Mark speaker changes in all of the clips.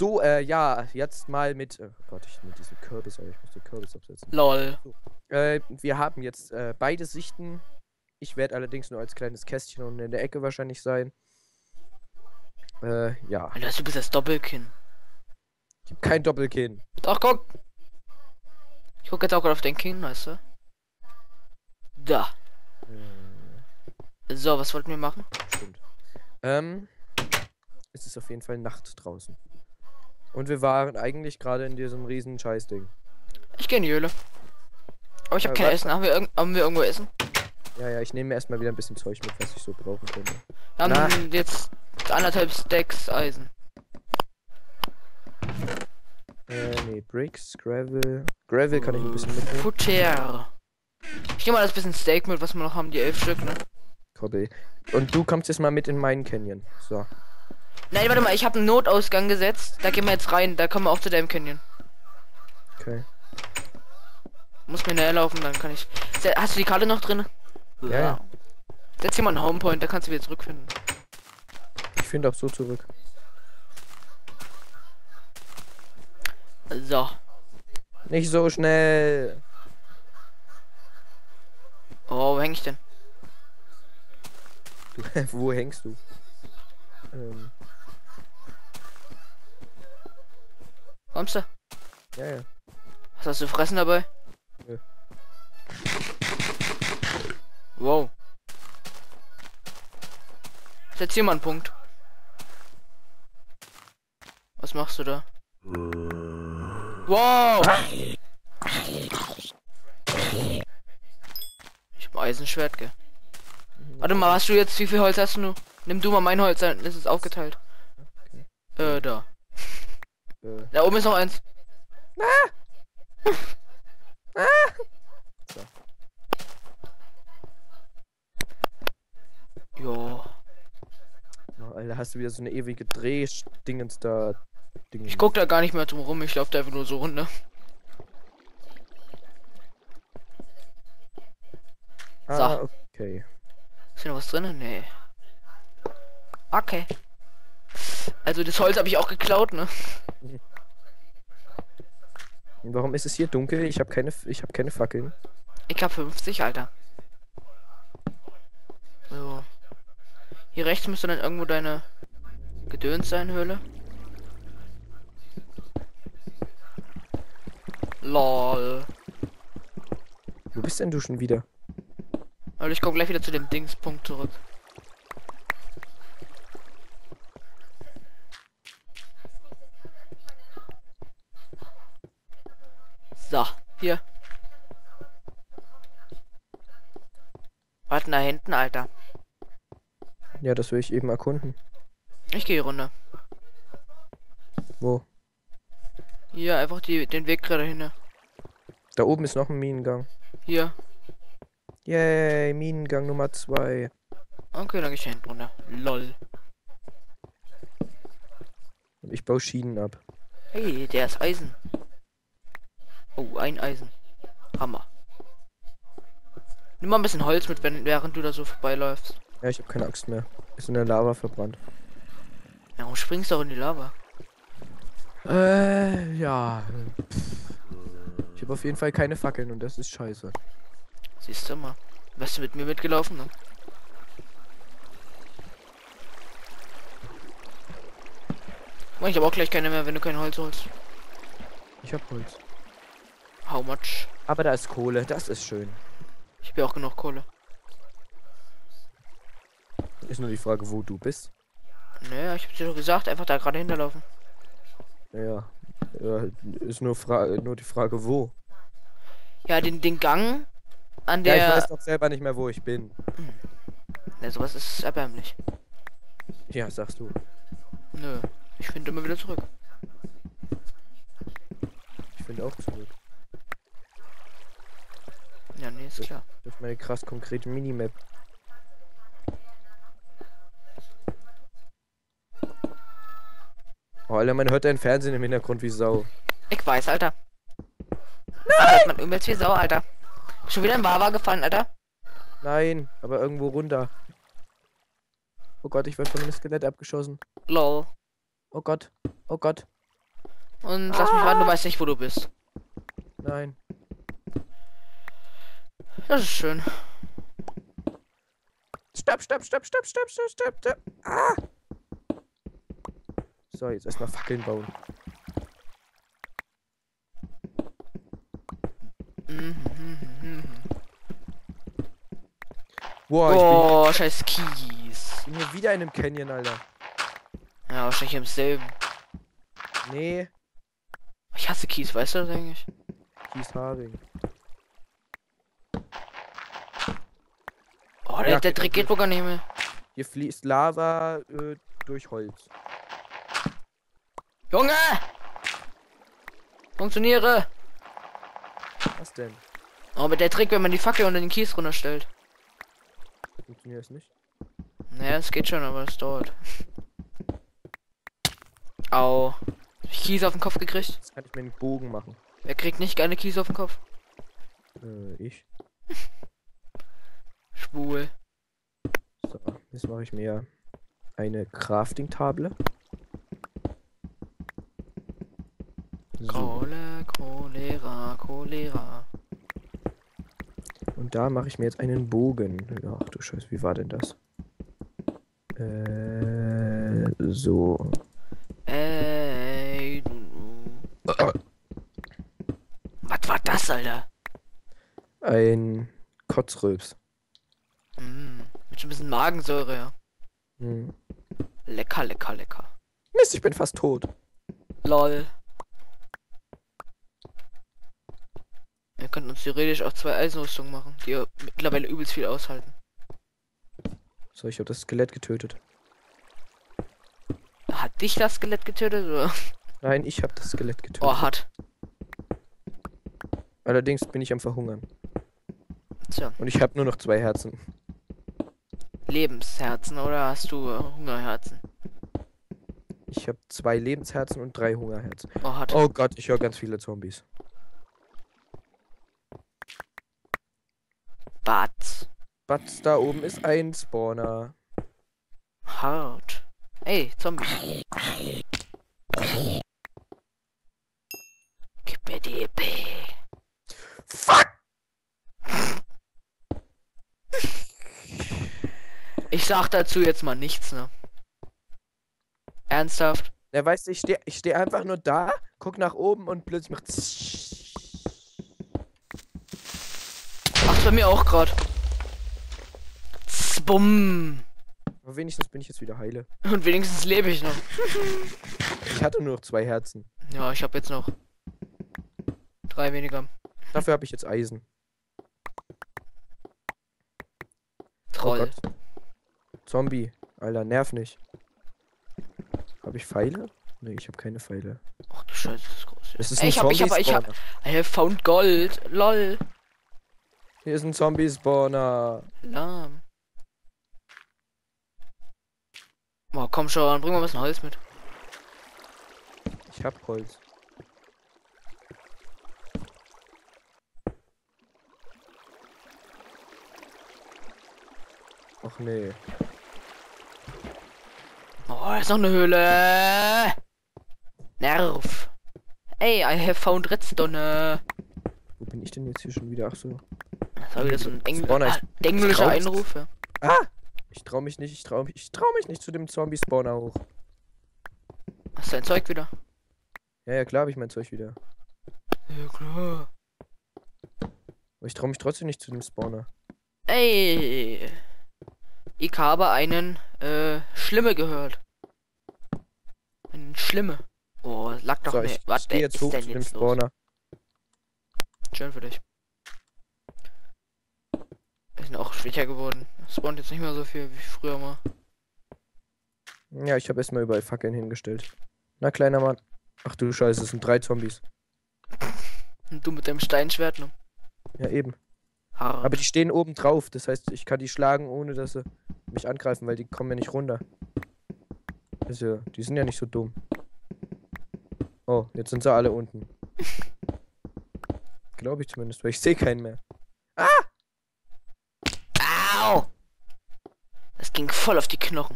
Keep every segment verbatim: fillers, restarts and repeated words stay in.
Speaker 1: So, äh, ja, jetzt mal mit. Oh Gott, ich mit diesem Kürbis, aber ich muss den Kürbis absetzen.
Speaker 2: Lol.
Speaker 1: So. Äh, wir haben jetzt äh, beide Sichten. Ich werde allerdings nur als kleines Kästchen und in der Ecke wahrscheinlich sein. Äh, ja.
Speaker 2: Alter, du bist das Doppelkinn.
Speaker 1: Ich habe kein Doppelkinn.
Speaker 2: Doch, guck. Ich guck jetzt auch gerade auf den Kinn, weißt du? Da.
Speaker 1: Äh,
Speaker 2: So, was wollten wir machen?
Speaker 1: stimmt. Ähm, es ist auf jeden Fall Nacht draußen. Und wir waren eigentlich gerade in diesem riesen Scheißding.
Speaker 2: Ich gehe in die Höhle. Aber ich habe
Speaker 1: Äh,
Speaker 2: kein
Speaker 1: was-
Speaker 2: Essen. Haben wir, irgend haben wir irgendwo Essen?
Speaker 1: Ja, ja, ich nehme mir erstmal wieder ein bisschen Zeug mit, was ich so brauchen könnte.
Speaker 2: Wir
Speaker 1: Na.
Speaker 2: haben jetzt anderthalb Stacks Eisen.
Speaker 1: Äh, nee, Bricks, Gravel. Gravel kann ich ein bisschen mitnehmen.
Speaker 2: Futter. Ich nehme mal das bisschen Steak mit, was wir noch haben, die elf Stück, ne?
Speaker 1: Kobbel. Und du kommst jetzt mal mit in meinen Canyon. So.
Speaker 2: Nein, warte mal, ich habe einen Notausgang gesetzt. Da gehen wir jetzt rein, da kommen wir auch zu deinem Canyon.
Speaker 1: Okay.
Speaker 2: Muss mir näher laufen, dann kann ich. Se- Hast du die Karte noch drin?
Speaker 1: Ja, ja.
Speaker 2: Setz hier mal einen Homepoint, da kannst du wieder zurückfinden.
Speaker 1: Ich finde auch so zurück.
Speaker 2: So.
Speaker 1: Nicht so schnell.
Speaker 2: Oh, wo häng ich denn?
Speaker 1: Du, wo hängst du? Ähm,
Speaker 2: Kommst du?
Speaker 1: ja, ja.
Speaker 2: Was hast du fressen dabei?
Speaker 1: Nö.
Speaker 2: Wow. Setz hier mal einen Punkt. Was machst du da? Wow! Ich hab ein Eisenschwert, gell? Warte mal, hast du jetzt, wie viel Holz hast du nur? Nimm du mal mein Holz, dann ist es aufgeteilt.
Speaker 1: Okay.
Speaker 2: Äh, da.
Speaker 1: Äh,
Speaker 2: Da oben ist noch eins.
Speaker 1: so.
Speaker 2: Jo.
Speaker 1: Oh, Alter, hast du wieder so eine ewige Dreh-Dingens da. Dingens.
Speaker 2: Ich guck da gar nicht mehr drum rum, ich laufe da einfach nur so runter.
Speaker 1: Ah, okay.
Speaker 2: Ist hier noch was drin? Nee. Okay. Also das Holz habe ich auch geklaut, ne?
Speaker 1: Und warum ist es hier dunkel? Ich habe keine, ich habe keine Fackeln.
Speaker 2: Ich hab fünfzig, Alter. So. Hier rechts müsste dann irgendwo deine Gedöns sein, Höhle. Lol.
Speaker 1: Wo bist denn du schon wieder?
Speaker 2: Also ich komme gleich wieder zu dem Dingspunkt zurück. So, hier. Warten da hinten, Alter.
Speaker 1: Ja, das will ich eben erkunden.
Speaker 2: Ich gehe runter.
Speaker 1: Wo?
Speaker 2: Hier, einfach die, den Weg gerade hin.
Speaker 1: Da oben ist noch ein Minengang.
Speaker 2: Hier.
Speaker 1: Yay, Minengang Nummer zwei.
Speaker 2: Okay, dann geh ich da hinten runter. Lol.
Speaker 1: Und ich baue Schienen ab.
Speaker 2: Hey, der ist Eisen. Oh, ein Eisen. Hammer. Nimm mal ein bisschen Holz mit, wenn, während du da so vorbeiläufst.
Speaker 1: Ja, ich habe keine Axt mehr. Ist in der Lava verbrannt.
Speaker 2: Ja, warum springst du auch in die Lava?
Speaker 1: Äh, ja. Ich habe auf jeden Fall keine Fackeln und das ist scheiße.
Speaker 2: Siehst du mal. Wärst du mit mir mitgelaufen, ne? Oh, ich habe auch gleich keine mehr, wenn du kein Holz holst.
Speaker 1: Ich habe Holz.
Speaker 2: How much?
Speaker 1: Aber da ist Kohle, das ist schön.
Speaker 2: Ich habe ja auch genug Kohle.
Speaker 1: Ist nur die Frage, wo du bist.
Speaker 2: Naja, ich hab dir doch gesagt, einfach da gerade hinterlaufen.
Speaker 1: Ja, ja ist nur, Fra nur die Frage, wo.
Speaker 2: Ja, den, den Gang an
Speaker 1: Ja,
Speaker 2: der...
Speaker 1: ich weiß doch selber nicht mehr, wo ich bin.
Speaker 2: Ja, sowas ist erbärmlich.
Speaker 1: Ja, sagst du.
Speaker 2: Nö, ich finde immer wieder zurück.
Speaker 1: Ich finde auch zurück.
Speaker 2: Ja, nee, ist klar.
Speaker 1: Das ist meine krass konkrete Minimap. Oh, Alter, man hört dein Fernsehen im Hintergrund wie Sau.
Speaker 2: Ich weiß, Alter. Nein! Man übelst wie Sau, Alter. Schon wieder ein Lava gefallen, Alter.
Speaker 1: Nein, aber irgendwo runter. Oh Gott, ich werde von einem Skelett abgeschossen.
Speaker 2: Lol.
Speaker 1: Oh Gott, oh Gott.
Speaker 2: Und lass mich ran, du weißt nicht, wo du bist.
Speaker 1: Nein.
Speaker 2: Das ist schön.
Speaker 1: Stopp, stopp, stopp, stopp, stopp, stopp, stopp, stopp. Ah! So, jetzt erstmal Fackeln bauen.
Speaker 2: Mhm, mhm, mhm.
Speaker 1: Boah,
Speaker 2: Oh,
Speaker 1: ich
Speaker 2: scheiß Kies.
Speaker 1: bin, bin hier wieder in einem Canyon, Alter.
Speaker 2: Ja, wahrscheinlich im selben.
Speaker 1: Nee,
Speaker 2: Ich hasse Kies, weißt du das eigentlich?
Speaker 1: Kiesharing.
Speaker 2: Oh, der,
Speaker 1: Ja,
Speaker 2: der
Speaker 1: geht
Speaker 2: Trick geht wohl gar nicht mehr.
Speaker 1: Hier fließt Lava äh, durch Holz.
Speaker 2: Junge! Funktioniere!
Speaker 1: Was denn?
Speaker 2: Oh, mit der Trick, wenn man die Fackel unter den Kies runterstellt.
Speaker 1: Funktioniert es nicht?
Speaker 2: Naja, es geht schon, aber es dauert. Au. Hab ich Kies auf den Kopf gekriegt?
Speaker 1: Jetzt kann ich mir einen Bogen machen.
Speaker 2: Wer kriegt nicht gerne Kies auf den Kopf?
Speaker 1: Äh, ich.
Speaker 2: Schwul.
Speaker 1: So, jetzt mache ich mir eine Crafting-Table. So,
Speaker 2: Kohle, Cholera, Cholera.
Speaker 1: und da mache ich mir jetzt einen Bogen. Ach du Scheiße, wie war denn das? Äh, so.
Speaker 2: Ey, du. Was war das, Alter?
Speaker 1: Ein Kotzrülps.
Speaker 2: Mm, mit schon ein bisschen Magensäure, ja.
Speaker 1: Hm.
Speaker 2: Lecker, lecker, lecker.
Speaker 1: Mist, ich bin fast tot.
Speaker 2: Lol. Wir könnten uns theoretisch auch zwei Eisenrüstungen machen, die ja mittlerweile übelst viel aushalten.
Speaker 1: So, ich habe das Skelett getötet.
Speaker 2: Hat dich das Skelett getötet, oder?
Speaker 1: Nein, ich habe das Skelett getötet.
Speaker 2: Oh, hat.
Speaker 1: Allerdings bin ich am Verhungern.
Speaker 2: Tja.
Speaker 1: Und ich habe nur noch zwei Herzen.
Speaker 2: Lebensherzen, oder hast du äh, Hungerherzen?
Speaker 1: Ich habe zwei Lebensherzen und drei Hungerherzen.
Speaker 2: Oh, hat.
Speaker 1: Oh Gott, ich höre ganz viele Zombies.
Speaker 2: Batz.
Speaker 1: Batz, da oben ist ein Spawner.
Speaker 2: Hart. Ey, Zombie. Gib mir die E P.
Speaker 1: Fuck!
Speaker 2: Ich sag dazu jetzt mal nichts, ne? Ernsthaft?
Speaker 1: Der weißt du, ich stehe ich steh einfach nur da, guck nach oben und plötzlich macht.
Speaker 2: Macht's bei mir auch grad. Bumm.
Speaker 1: Aber wenigstens bin ich jetzt wieder heile.
Speaker 2: Und wenigstens lebe ich noch.
Speaker 1: Ich hatte nur noch zwei Herzen.
Speaker 2: Ja, ich habe jetzt noch drei weniger.
Speaker 1: Dafür habe ich jetzt Eisen.
Speaker 2: Troll.
Speaker 1: Oh Gott. Zombie. Alter, nerv nicht. Habe ich Pfeile? Nee, ich habe keine Pfeile.
Speaker 2: Ach du Scheiße, das ist groß.
Speaker 1: Es ist
Speaker 2: Ey,
Speaker 1: ein
Speaker 2: ich hab, ich hab, ich hab,
Speaker 1: Zombie-Spawner.
Speaker 2: I have found Gold. Lol.
Speaker 1: Hier ist ein Zombie-Spawner.
Speaker 2: Lahm. Boah, komm schon, bring mal ein bisschen Holz mit.
Speaker 1: Ich hab Holz. Och nee.
Speaker 2: Oh, da ist noch eine Höhle. Nerv. Ey, I have found Redstone.
Speaker 1: Wo bin ich denn jetzt hier schon wieder? Ach so.
Speaker 2: Das war wieder so ein Engl
Speaker 1: Spawner,
Speaker 2: ah,
Speaker 1: ich-
Speaker 2: englischer
Speaker 1: ich trau-
Speaker 2: Einruf, ja.
Speaker 1: Ah! Ich trau mich nicht, ich trau mich, ich trau mich nicht zu dem Zombie-Spawner hoch.
Speaker 2: Hast du dein Zeug wieder?
Speaker 1: Ja, ja, klar habe ich mein Zeug wieder.
Speaker 2: Ja, klar.
Speaker 1: Aber ich trau mich trotzdem nicht zu dem Spawner.
Speaker 2: Ey. Ich habe einen, äh, Schlimme gehört. Einen Schlimme. Oh, lag doch
Speaker 1: So,
Speaker 2: mehr.
Speaker 1: ich,
Speaker 2: Was
Speaker 1: ich geh jetzt
Speaker 2: ist
Speaker 1: hoch
Speaker 2: denn
Speaker 1: zu dem
Speaker 2: jetzt los?
Speaker 1: Spawner.
Speaker 2: Schön für dich. Wir sind auch schwächer geworden. Spawnt jetzt nicht mehr so viel wie früher mal.
Speaker 1: Ja, ich habe erstmal überall Fackeln hingestellt. Na, kleiner Mann. Ach du Scheiße, es sind drei Zombies.
Speaker 2: Und du mit deinem Steinschwert, ne?
Speaker 1: Ja, eben.
Speaker 2: Hart.
Speaker 1: Aber die stehen oben drauf. Das heißt, ich kann die schlagen, ohne dass sie mich angreifen, weil die kommen ja nicht runter. Das ist ja, die sind ja nicht so dumm. Oh, jetzt sind sie alle unten. Glaube ich zumindest, weil ich sehe keinen mehr.
Speaker 2: Au! Das ging voll auf die Knochen.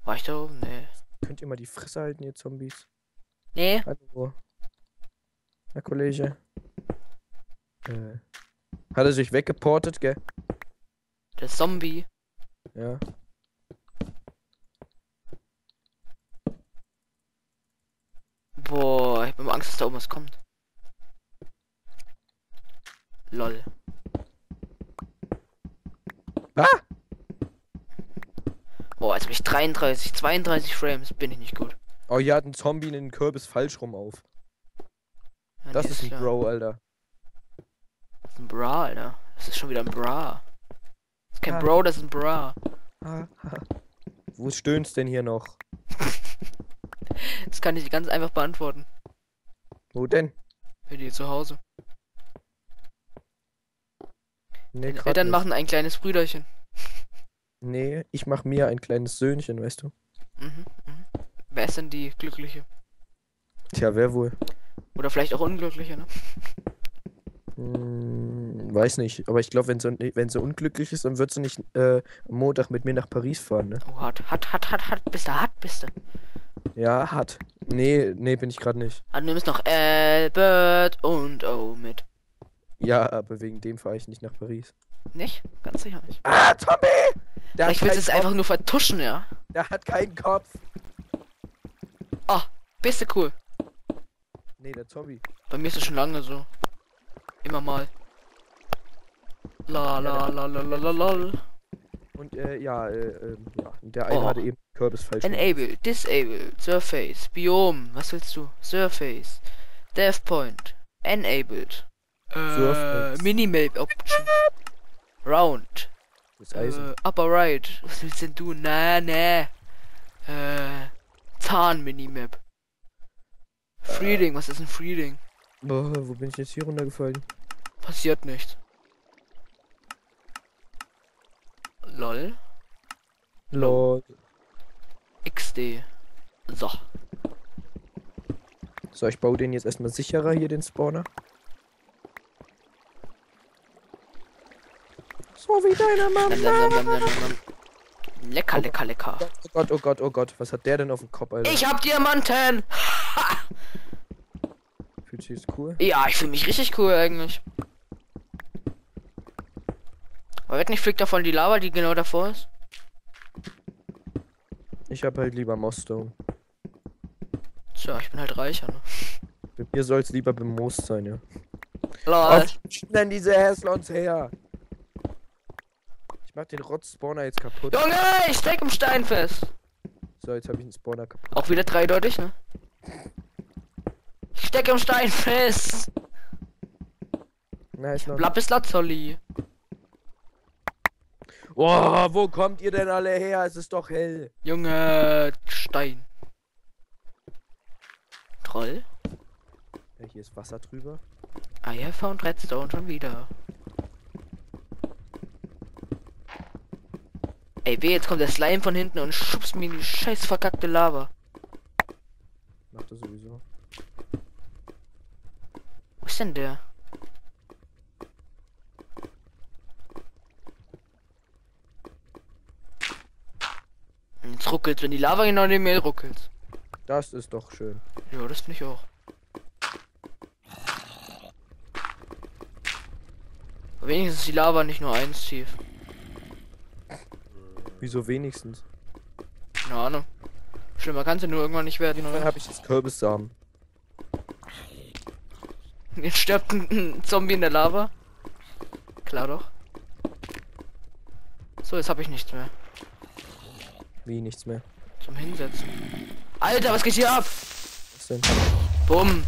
Speaker 2: War ich da oben? Nee.
Speaker 1: Könnt ihr mal die Fresse halten, ihr Zombies?
Speaker 2: Nee.
Speaker 1: Hallo. Herr Kollege. Äh. Hat er sich weggeportet, gell?
Speaker 2: Der Zombie.
Speaker 1: Ja.
Speaker 2: Boah, ich hab immer Angst, dass da oben was kommt. Lol.
Speaker 1: Ah!
Speaker 2: Boah, jetzt hab ich dreiunddreißig, zweiunddreißig Frames. Bin ich nicht gut.
Speaker 1: Oh, hier hat ein Zombie einen Kürbis falsch rum auf.
Speaker 2: Ja,
Speaker 1: Das
Speaker 2: nee,
Speaker 1: ist ein
Speaker 2: klar.
Speaker 1: Bro, Alter.
Speaker 2: Das ist ein Bra, Alter. Das ist schon wieder ein Bra. Das ist kein
Speaker 1: Ah.
Speaker 2: Bro, das ist ein Bra.
Speaker 1: Ha, ha. Wo stöhnst denn hier noch?
Speaker 2: Das kann ich ganz einfach beantworten.
Speaker 1: Wo denn?
Speaker 2: Bei dir zu Hause.
Speaker 1: Nee,
Speaker 2: Deine
Speaker 1: grad
Speaker 2: Eltern
Speaker 1: nicht.
Speaker 2: machen ein kleines Brüderchen.
Speaker 1: Nee, ich mach mir ein kleines Söhnchen, weißt du?
Speaker 2: Mhm, mhm. Wer ist denn die Glückliche?
Speaker 1: Tja, wer wohl?
Speaker 2: Oder vielleicht auch Unglückliche, ne?
Speaker 1: Hm, weiß nicht, aber ich glaube, wenn sie, wenn sie unglücklich ist, dann wird sie nicht äh, am Montag mit mir nach Paris fahren, ne?
Speaker 2: Oh, hat, hat, hat, hat, hat, bist du, hat, bist du.
Speaker 1: Ja, hat. Nee, nee, bin ich gerade nicht.
Speaker 2: Ah, du nimmst noch Albert und O mit.
Speaker 1: Ja, aber wegen dem fahre ich nicht nach Paris.
Speaker 2: Nicht? Ganz sicher nicht.
Speaker 1: Ah, Tommy! Der
Speaker 2: Vielleicht
Speaker 1: hat
Speaker 2: willst du es
Speaker 1: keinen
Speaker 2: einfach nur vertuschen, ja?
Speaker 1: Kopf. Der hat keinen Kopf.
Speaker 2: Ah, bist du cool.
Speaker 1: Nee, der Zombie.
Speaker 2: Bei mir ist es schon lange so. Immer mal. La la la la la la la.
Speaker 1: Und äh, ja, äh, ähm, ja. Und der eine
Speaker 2: Oh.
Speaker 1: hatte eben Kürbis falsch rum.
Speaker 2: Enable, disable, Surface, Biom, was willst du? Surface, Death Point, Enabled, äh,
Speaker 1: Surface.
Speaker 2: Minimap Option, Round,
Speaker 1: Das Eisen.
Speaker 2: äh, Upper Right, was willst denn du? Na, na, äh, Zahn Minimap, Freeding, was ist ein Freeding?
Speaker 1: Boah, wo bin ich jetzt hier runtergefallen?
Speaker 2: Passiert nicht. Lol,
Speaker 1: Lol.
Speaker 2: X D, so.
Speaker 1: So, ich baue den jetzt erstmal sicherer hier, den Spawner. So wie deine
Speaker 2: Nam, nam,
Speaker 1: Mama.
Speaker 2: nam, nam, nam, nam. Lecker, lecker, lecker.
Speaker 1: Oh Gott, oh Gott, oh Gott. Was hat der denn auf dem Kopf, Alter?
Speaker 2: Ich hab Diamanten!
Speaker 1: Fühlt sich das cool?
Speaker 2: Ja, ich fühle mich richtig cool eigentlich. Aber wird nicht fliegt davon die Lava, die genau davor ist?
Speaker 1: Ich hab halt lieber Mossstone.
Speaker 2: Tja, ich bin halt reicher, ne?
Speaker 1: Bei mir soll es lieber bemoost sein, ja.
Speaker 2: Lol.
Speaker 1: Denn diese Häslons her. Ich mach den Rotz-Spawner jetzt kaputt.
Speaker 2: Junge, ich steck im Stein fest.
Speaker 1: So, jetzt habe ich den Spawner kaputt.
Speaker 2: Auch wieder dreideutig, ne? Ich steck im Stein fest.
Speaker 1: Na, ist noch.
Speaker 2: Lapis Lazuli.
Speaker 1: Boah, wo kommt ihr denn alle her? Es ist doch hell.
Speaker 2: Junge, Stein. Troll.
Speaker 1: Ja, hier ist Wasser drüber.
Speaker 2: I have found Redstone schon wieder. Ey, weh, jetzt kommt der Slime von hinten und schubst mir in die scheiß verkackte Lava.
Speaker 1: Macht er sowieso.
Speaker 2: Wo ist denn der? Jetzt ruckelt, wenn die Lava genau neben mir ruckelt.
Speaker 1: Das ist doch schön.
Speaker 2: Ja, das finde ich auch. Aber wenigstens ist die Lava nicht nur eins tief.
Speaker 1: Wieso wenigstens?
Speaker 2: Keine Ahnung. Schlimmer kann es ja nur irgendwann nicht werden.
Speaker 1: Dann
Speaker 2: Oder?
Speaker 1: habe ich jetzt Kürbissamen.
Speaker 2: Jetzt stirbt ein, ein Zombie in der Lava. Klar doch. So, jetzt habe ich nichts mehr.
Speaker 1: Wie nichts mehr.
Speaker 2: Zum Hinsetzen. Alter, was geht hier ab?
Speaker 1: Was denn?
Speaker 2: Bumm.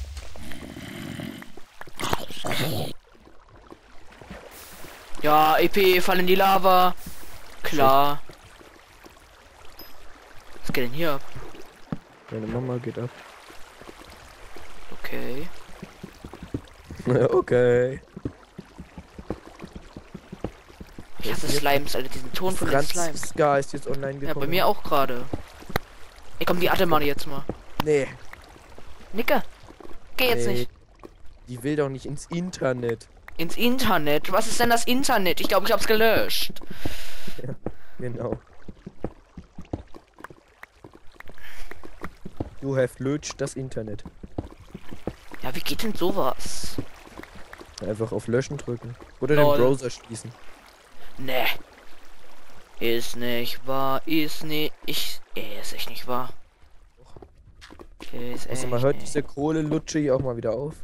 Speaker 2: Ja, E P, fall in die Lava. Klar. Was geht denn hier ab?
Speaker 1: Meine Mama geht ab.
Speaker 2: Okay.
Speaker 1: Okay.
Speaker 2: Ich hasse Slimes, Alter, diesen Ton von den
Speaker 1: Franz
Speaker 2: Slimes.
Speaker 1: Ska ist jetzt online gekommen.
Speaker 2: Ja, bei mir auch gerade. Ey, komm, die Attemane jetzt mal.
Speaker 1: Nee.
Speaker 2: Nicke. Geh jetzt
Speaker 1: nee.
Speaker 2: nicht.
Speaker 1: Die will doch nicht ins Internet.
Speaker 2: Ins Internet? Was ist denn das Internet? Ich glaube, ich hab's gelöscht.
Speaker 1: Ja, genau. You have lötscht das Internet.
Speaker 2: Ja, wie geht denn sowas?
Speaker 1: Einfach auf Löschen drücken. Oder
Speaker 2: Lol.
Speaker 1: den Browser schließen.
Speaker 2: Ne. Ist nicht wahr, ist nicht. Ich. Ist echt nicht wahr. Ist
Speaker 1: Also man
Speaker 2: echt
Speaker 1: hört
Speaker 2: nicht.
Speaker 1: diese Kohle-Lutsche hier auch mal wieder auf.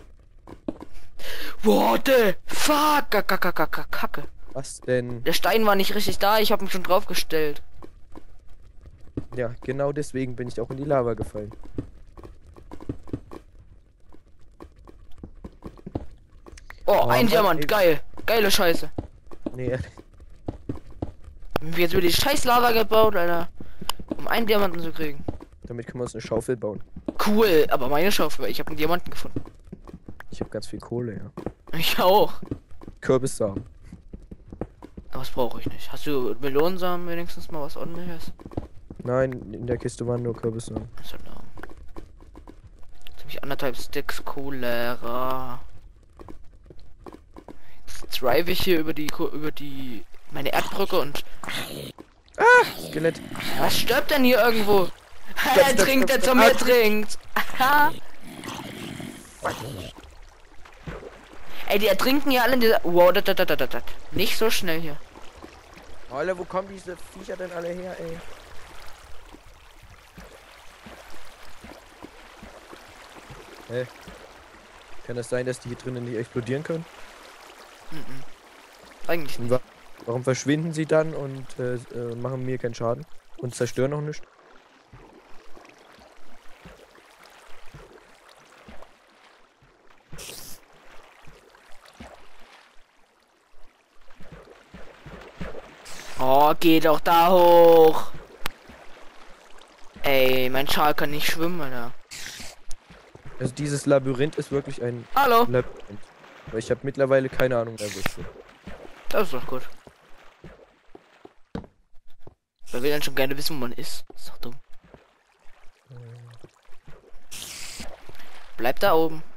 Speaker 2: What the fuck? Kacke, kacke, kacke, kacke.
Speaker 1: Was denn?
Speaker 2: Der Stein war nicht richtig da, ich habe mich schon draufgestellt.
Speaker 1: Ja, genau deswegen bin ich auch in die Lava gefallen.
Speaker 2: Oh,
Speaker 1: Oh,
Speaker 2: ein
Speaker 1: Mann,
Speaker 2: Diamant,
Speaker 1: ey.
Speaker 2: geil. Geile Scheiße.
Speaker 1: Nee,
Speaker 2: Jetzt wird die scheiß Lava gebaut, Alter. Um einen Diamanten zu kriegen.
Speaker 1: damit können wir uns eine Schaufel bauen.
Speaker 2: Cool, aber meine Schaufel, ich habe einen Diamanten gefunden.
Speaker 1: Ich habe ganz viel Kohle, ja.
Speaker 2: Ich auch.
Speaker 1: Kürbissamen.
Speaker 2: Aber das brauche ich nicht. Hast du Melonensamen wenigstens mal was ordentliches?
Speaker 1: Nein, in der Kiste waren nur Kürbissamen.
Speaker 2: Also, no. Jetzt habe ich anderthalb Sticks Cholera. Jetzt drive ich hier über die Ko über die meine Erdbrücke und
Speaker 1: Skelett.
Speaker 2: was stirbt denn hier irgendwo? Er
Speaker 1: stopp,
Speaker 2: trinkt, der
Speaker 1: stopp,
Speaker 2: zu mir
Speaker 1: stopp.
Speaker 2: trinkt. Aha. Ey, die ertrinken ja alle in dieser. Wow, dat, dat, dat, dat, dat. Nicht so schnell hier.
Speaker 1: Alter, wo kommen diese Viecher denn alle her, ey? Hä? Kann es sein, dass die hier drinnen nicht explodieren können?
Speaker 2: Mhm. Eigentlich
Speaker 1: Und
Speaker 2: nicht.
Speaker 1: wa warum verschwinden sie dann und äh, äh, machen mir keinen Schaden? Und zerstören auch nicht?
Speaker 2: Oh, geh doch da hoch. Ey, mein Schal kann nicht schwimmen, Alter.
Speaker 1: Also dieses Labyrinth ist wirklich ein
Speaker 2: Hallo.
Speaker 1: Labyrinth. Weil ich habe mittlerweile keine Ahnung mehr, wo ich bin.
Speaker 2: Das ist doch gut. Wer will dann schon gerne wissen, wo man ist? Das ist doch dumm. Bleib da oben.